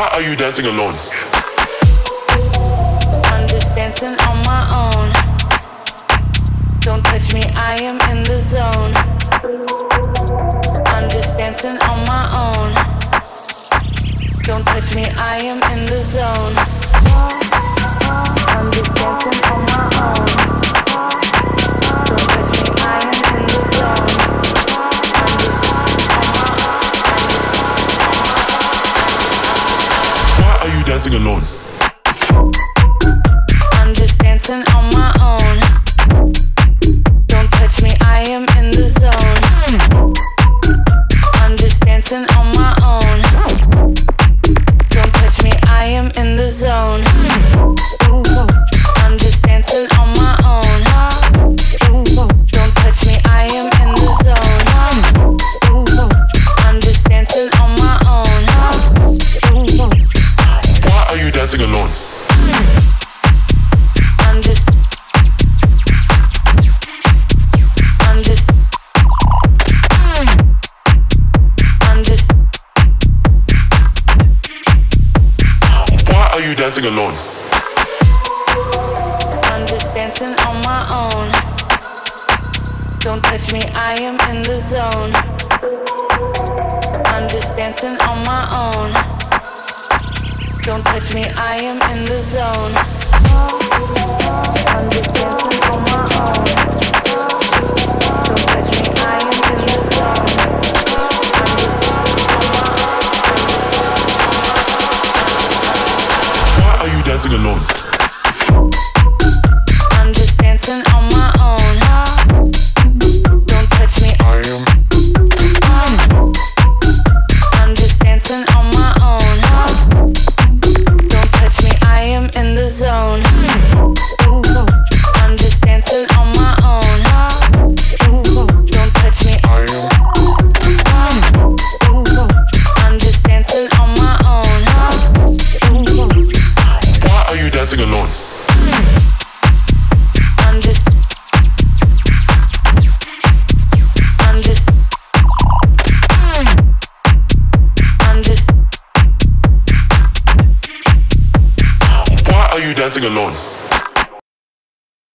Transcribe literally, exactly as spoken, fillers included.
Why are you dancing alone? I'm just dancing on my own. Don't touch me, I am in the zone. I'm just dancing on my own. Don't touch me, I am in the zone. I'm just dancing on my own. Don't touch me, I am in the zone. I'm just Why are you dancing alone? I'm just dancing on my own. Don't touch me, I am in the zone. I'm just dancing on my own. Don't touch me, I am in the zone. I'm just dancing on my own. Don't touch me, I am in the zone. I'm just dancing on my own. Why are you dancing alone? I'm just I'm just I'm just Why are you dancing alone? I'm just dancing on my own. Don't touch me, I am in the zone. I'm just dancing on my own. Don't touch me, I am in the zone. I'm just dancing on my own. Don't touch me, I am in the zone. Why are you dancing alone? I'm just dancing on my own. Don't touch me, I am. I'm just dancing on my own. Don't touch me, I am in the zone. I'm just dancing on my own. Don't touch me, I am. I'm just dancing on my own. Why are you dancing alone? I'm just I'm just I'm just Why are you dancing alone?